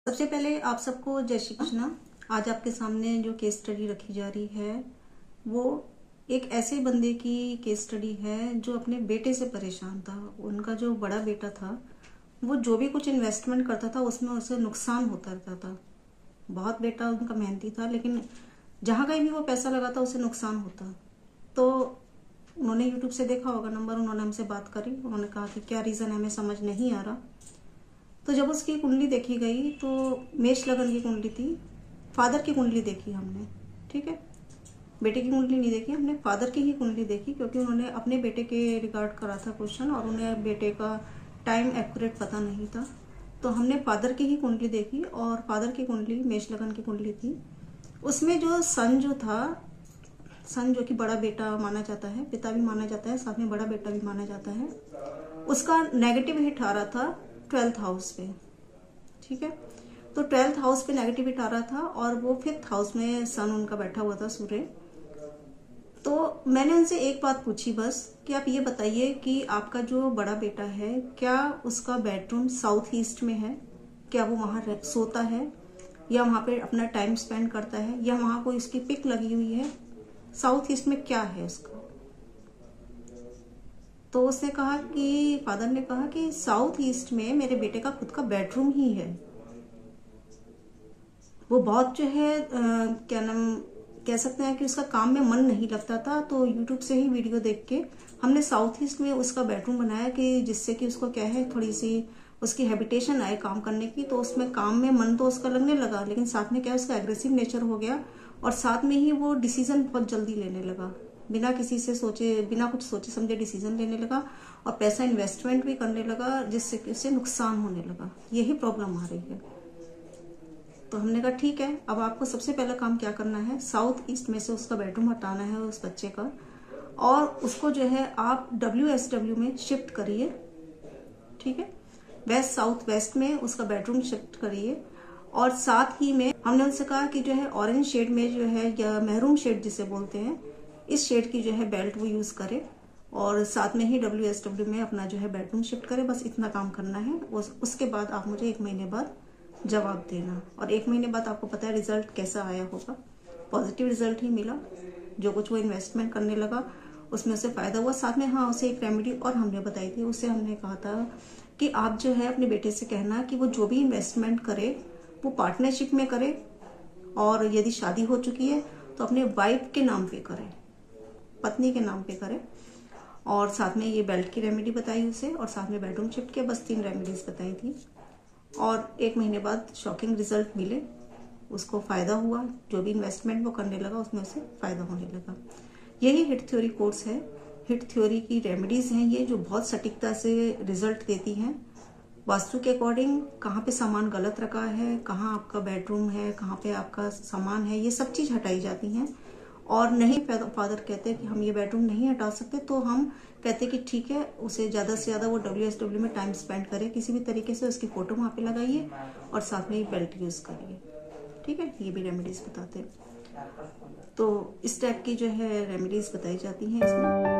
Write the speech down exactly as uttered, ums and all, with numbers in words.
सबसे पहले आप सबको जय श्री कृष्णा। आज आपके सामने जो केस स्टडी रखी जा रही है वो एक ऐसे बंदे की केस स्टडी है जो अपने बेटे से परेशान था। उनका जो बड़ा बेटा था वो जो भी कुछ इन्वेस्टमेंट करता था उसमें उसे नुकसान होता रहता था। बहुत बेटा उनका मेहनती था लेकिन जहां कहीं भी वो पैसा लगाता उसे नुकसान होता। तो उन्होंने यूट्यूब से देखा होगा नंबर, उन्होंने हमसे बात करी। उन्होंने कहा कि क्या रीजन है, हमें समझ नहीं आ रहा। तो जब उसकी कुंडली देखी गई तो मेष लगन की कुंडली थी। फादर की कुंडली देखी हमने, ठीक है, बेटे की कुंडली नहीं देखी हमने, फादर की ही कुंडली देखी क्योंकि उन्होंने अपने बेटे के रिगार्ड करा था क्वेश्चन और उन्हें बेटे का टाइम एक्यूरेट पता नहीं था। तो हमने फादर की ही कुंडली देखी और फादर की कुंडली मेष लगन की कुंडली थी। उसमें जो सन जो था, सन जो कि बड़ा बेटा माना जाता है, पिता भी माना जाता है, साथ में बड़ा बेटा भी माना जाता है, उसका नेगेटिव हिट आ रहा था ट्वेल्थ हाउस पे, ठीक है। तो ट्वेल्थ हाउस पे नेगेटिव हिट आ रहा था और वो फिफ्थ हाउस में सन उनका बैठा हुआ था, सूर्य। तो मैंने उनसे एक बात पूछी बस कि आप ये बताइए कि आपका जो बड़ा बेटा है क्या उसका बेडरूम साउथ ईस्ट में है, क्या वो वहां सोता है या वहां पे अपना टाइम स्पेंड करता है या वहां कोई उसकी पिक लगी हुई है, साउथ ईस्ट में क्या है उसका। तो उसने कहा कि फादर ने कहा कि साउथ ईस्ट में मेरे बेटे का खुद का बेडरूम ही है। वो बहुत जो है आ, क्या नाम कह सकते हैं कि उसका काम में मन नहीं लगता था। तो यूट्यूब से ही वीडियो देख के हमने साउथ ईस्ट में उसका बेडरूम बनाया कि जिससे कि उसको क्या है थोड़ी सी उसकी हैबिटेशन आए काम करने की। तो उसमें काम में मन तो उसका लगने लगा लेकिन साथ में क्या उसका एग्रेसिव नेचर हो गया और साथ में ही वो डिसीजन बहुत जल्दी लेने लगा, बिना किसी से सोचे, बिना कुछ सोचे समझे डिसीजन लेने लगा और पैसा इन्वेस्टमेंट भी करने लगा जिससे कि उससे नुकसान होने लगा। यही प्रॉब्लम आ रही है। तो हमने कहा ठीक है, अब आपको सबसे पहला काम क्या करना है, साउथ ईस्ट में से उसका बेडरूम हटाना है उस बच्चे का और उसको जो है आप डब्ल्यू एस डब्ल्यू में शिफ्ट करिए, ठीक है, वेस्ट साउथ वेस्ट में उसका बेडरूम शिफ्ट करिए। और साथ ही में हमने उनसे कहा कि जो है ऑरेंज शेड में जो है या मैरून शेड जिसे बोलते हैं, इस शेड की जो है बेल्ट वो यूज करे और साथ में ही डब्ल्यू एस डब्ल्यू में अपना जो है बेडरूम शिफ्ट करे। बस इतना काम करना है। उस, उसके बाद आप मुझे एक महीने बाद जवाब देना और एक महीने बाद आपको पता है रिजल्ट कैसा आया होगा। पॉजिटिव रिजल्ट ही मिला। जो कुछ वो इन्वेस्टमेंट करने लगा उसमें उसे फायदा हुआ। साथ में हाँ उसे एक रेमेडी और हमने बताई थी। उससे हमने कहा था कि आप जो है अपने बेटे से कहना कि वो जो भी इन्वेस्टमेंट करे वो पार्टनरशिप में करे और यदि शादी हो चुकी है तो अपने वाइफ के नाम पे करे, पत्नी के नाम पे करे। और साथ में ये बेल्ट की रेमेडी बताई उसे और साथ में बेडरूम शिफ्ट के, बस तीन रेमेडीज बताई थी। और एक महीने बाद शॉकिंग रिजल्ट मिले, उसको फायदा हुआ। जो भी इन्वेस्टमेंट वो करने लगा उसमें उसे फायदा होने लगा। यही हिट थ्योरी कोर्स है। हिट थ्योरी की रेमेडीज हैं ये जो बहुत सटीकता से रिजल्ट देती हैं। वास्तु के अकॉर्डिंग कहाँ पे सामान गलत रखा है, कहाँ आपका बेडरूम है, कहाँ पे आपका सामान है, ये सब चीज हटाई जाती हैं। और नहीं फादर कहते कि हम ये बेडरूम नहीं हटा सकते तो हम कहते कि ठीक है उसे ज्यादा से ज्यादा वो डब्ल्यू एस डब्ल्यू में टाइम स्पेंड करे, किसी भी तरीके से उसकी फोटो वहां पे लगाइए और साथ में ही बेल्ट यूज करिए, ठीक है। ये भी रेमेडीज बताते हैं। तो इस टाइप की जो है रेमेडीज बताई जाती हैं इसमें।